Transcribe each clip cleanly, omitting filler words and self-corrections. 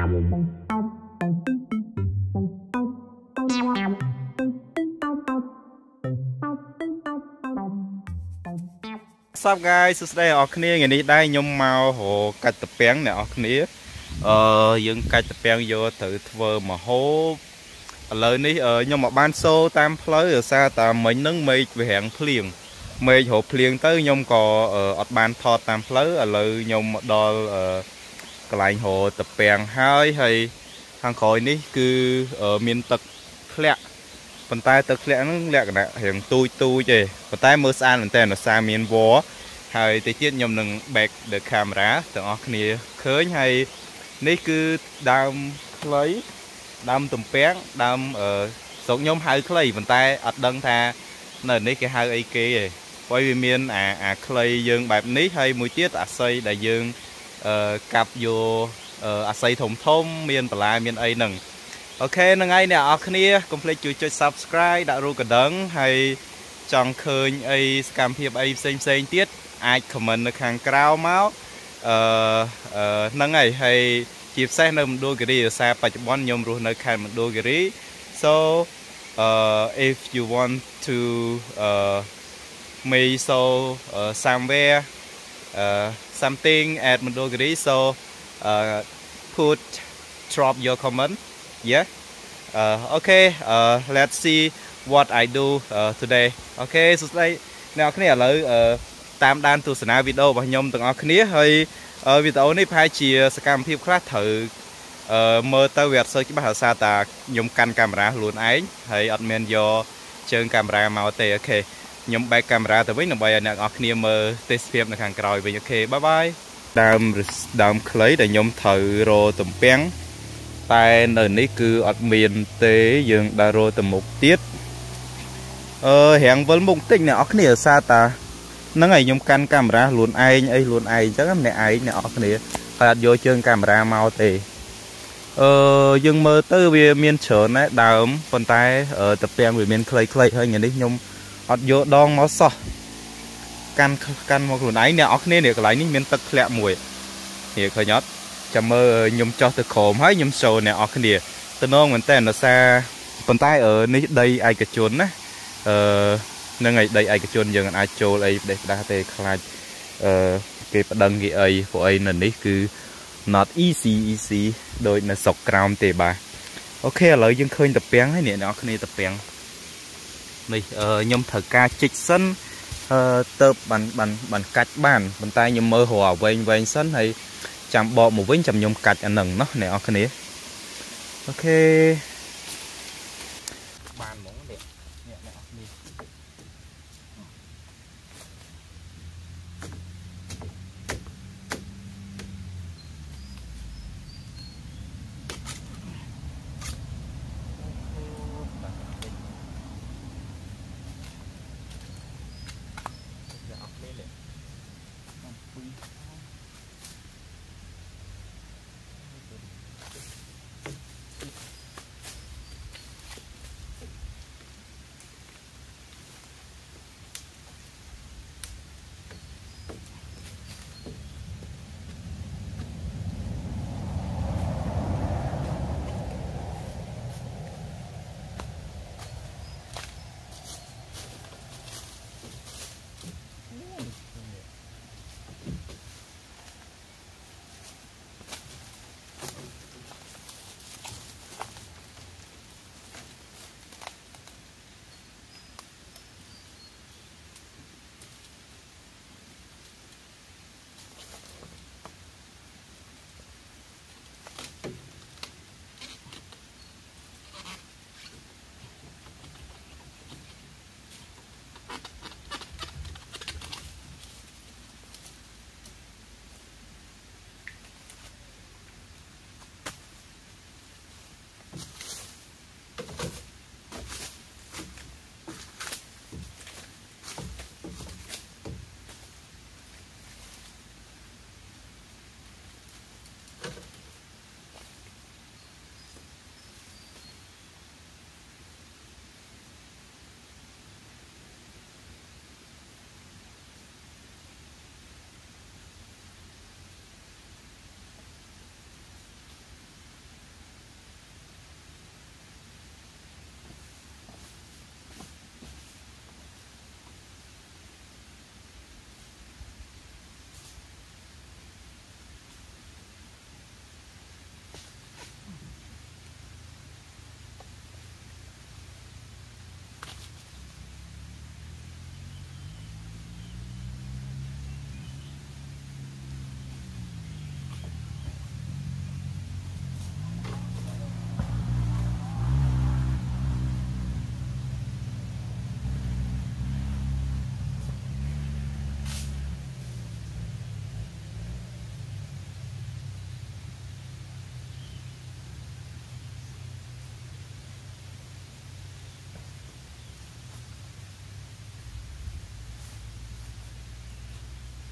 Sup guys សួស្តីអ្នកគ្នាថ្ងៃនេះដែរខ្ញុំមករកកាច់តពាំងអ្នកគ្នាយើងកាច់តពាំងយកទៅធ្វើម្ហូបឥឡូវនេះខ្ញុំមកបានសូតាមផ្លូវដោយសារតែមិញហ្នឹងមេឃវារាំងភ្លៀងមេឃរកភ្លៀងទៅខ្ញុំក៏អត់បានថតតាមផ្លូវឥឡូវខ្ញុំមកដល់កន្លែងរកតពាំងហើយខាងក្រោយនេះគឺមានទឹកធ្លាក់ប៉ុន្តែទឹកធ្លាក់ហ្នឹងលក្ខណៈរាងទូចទេប៉ុន្តែមើលស្អាតមែនតើដោយសារមានវល្លិហើយទៅទៀតខ្ញុំនឹង back the camera ទាំងអស់គ្នាឃើញហើយនេះគឺដើមខ្លីដើមទំពាំងដើមស្រុកខ្ញុំហៅខ្លីប៉ុន្តែអត់ដឹងថានៅនេះគេហៅអីគេទេព្រោះវាមានអាខ្លីយើងបែបនេះហើយមួយទៀតអាស័យដែលយើងកាប់យកអាស័យធំមានបន្លែមានអីហ្នឹងអូខេហ្នឹងហើយអ្នកនរគ្នាកុំភ្លេចជួយចុច Subscribe ដាក់រូបកណ្ដឹងហើយចង់ឃើញអីសកម្មភាពអីផ្សេងទៀតអាច comment នៅខាងក្រៅមកហ្នឹងហើយជាពិសេសនៅមណ្ឌលគិរីដោយសារបច្ចុប្បន្នខ្ញុំរស់នៅខេត្តមណ្ឌលគិរី so if you want to make so somewhere something at មណ្ឌលគិរី so drop your comment yeah okay let's see what I do today okay សួស្តីអ្នកនរគ្នាឥឡូវតាមដានទស្សនាវីដេអូរបស់ខ្ញុំទាំងអស់គ្នាហើយវីដេអូនេះប្រហែលជាសកម្មភាពខ្លះត្រូវមើលទៅវាអត់សូវច្បាស់ដោយសារតែខ្ញុំកាន់កាមេរ៉ាខ្លួនឯងហើយអត់មានយកជើងកាមេរ៉ាមកទេអូខេខ្ញុំបែកកាមេរ៉ាទៅវិញដើម្បីឲ្យអ្នកនរគ្នាមើលទេសភាពនៅខាងក្រោយវិញអូខេបាយបាយដើមខ្លីដែលខ្ញុំត្រូវរកទំពាំងតែនៅនេះគឺអត់មានទេយើងដើររកទៅមុខទៀតរាំងវិលមុខតិចអ្នកនរគ្នាដោយសារតាហ្នឹងហើយខ្ញុំកាន់កាមេរ៉ាខ្លួនឯងអីខ្លួនឯងអញ្ចឹងម្នាក់ឯងអ្នកនរគ្នាហើយអត់យកជើងកាមេរ៉ាមកទេយើងមើលទៅវាមានច្រើនណាស់ដើមប៉ុន្តែតពាំងវាមានខ្លីៗហើយថ្ងៃនេះខ្ញុំអត់យកដងមកសោះកាន់មកខ្លួនឯងអ្នកនរគ្នានេះកន្លែងនេះមានទឹកធ្លាក់មួយនេះឃើញអត់ចាំមើលខ្ញុំចោះទៅក្រោមហើយខ្ញុំshowអ្នកនរគ្នាទៅនងមែនតើដោយសារប៉ុន្តែនេះដីឯកជនណានឹងឯដីឯកជនយើងអាចចូលអីផ្ដេសផ្ដាស់ទេខ្លាចគេប្តឹងគេអីព្រោះអីនៅនេះគឺ not easy ដូចនៅស្រុកក្រោមទេបាទអូខេឥឡូវយើងឃើញតពាំងហើយអ្នកនរគ្នាតពាំងនេះខ្ញុំត្រូវការជីកសិនទៅបានកាច់បានប៉ុន្តែខ្ញុំមើលរកវែងសិនហើយចាំបកមកវិញចាំខ្ញុំកាច់អាហ្នឹងណោះអ្នកនរគ្នាអូខេបានហ្មងនេះអ្នកនរគ្នា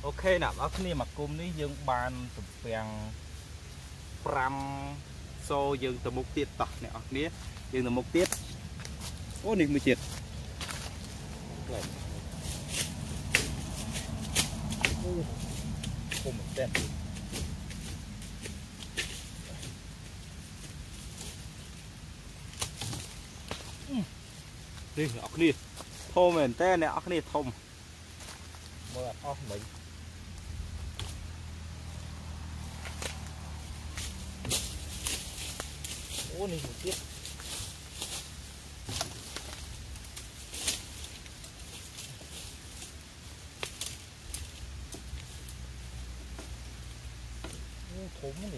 ok nè ở cái mặt cung ní dương ban tập bèn pram so dương từ mục tiết tọt nè ở ní dương từ mục tiết ô này mới chết không một tên đi ở đi thôm mình tên này ở đi thôm mưa óc mình ô này một tiết thốn này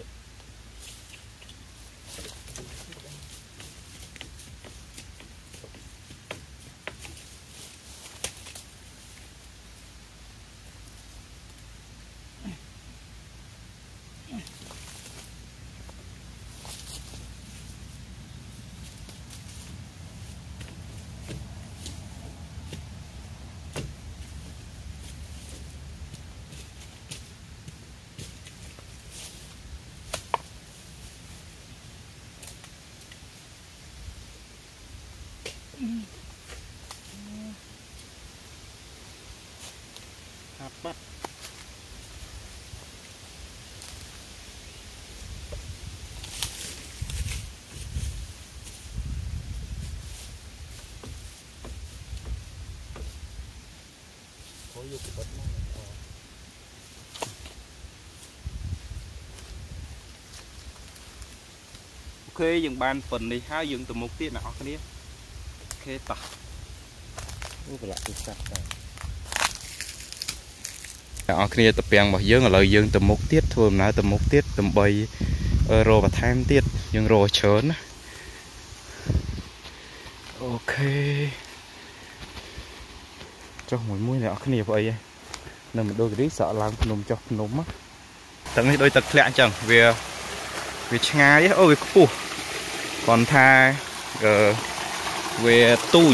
bắt có dục bắt ok dừng ban phần đi hai dừng từ một tiết nào cái này ok tỏ lại sạch đó kia tập bèn bảo dương ở lời dương từ một tiết thôi mà từ một tiết từ bay euro và thêm tiết dương rồi chớn ok cho mỗi mũi này cái này vậy nên mình đôi cái sợ làm nôm cho nôm á tận đôi tật lẹ chẳng về về ngay ấy ôi cu còn tha về tu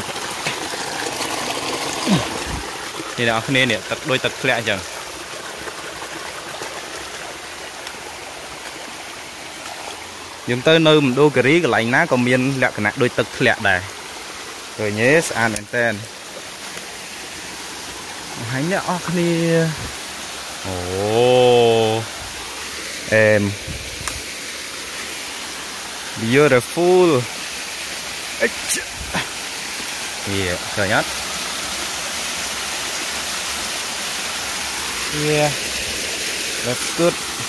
thì đó nên nè tật đôi tật lẹ chẳng nhưng tới nơi mình đôi cái lạnh ná còn miên lẹ cái nặng đôi tật lẹ này rồi nhé ăn tên hãy nhớ đi ồ em beautiful yeah trời nhất yeah that's good